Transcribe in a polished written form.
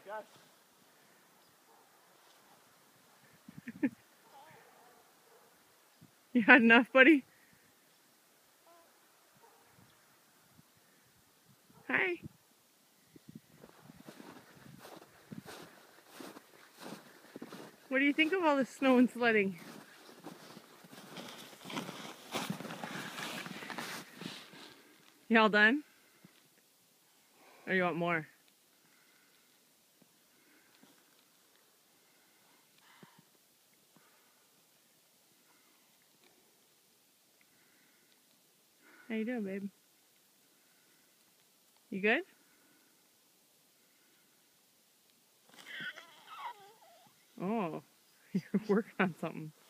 Gus. You had enough, buddy? Hi. What do you think of all this snow and sledding? You all done? Or you want more? How you doing, babe? You good? Oh, you're working on something.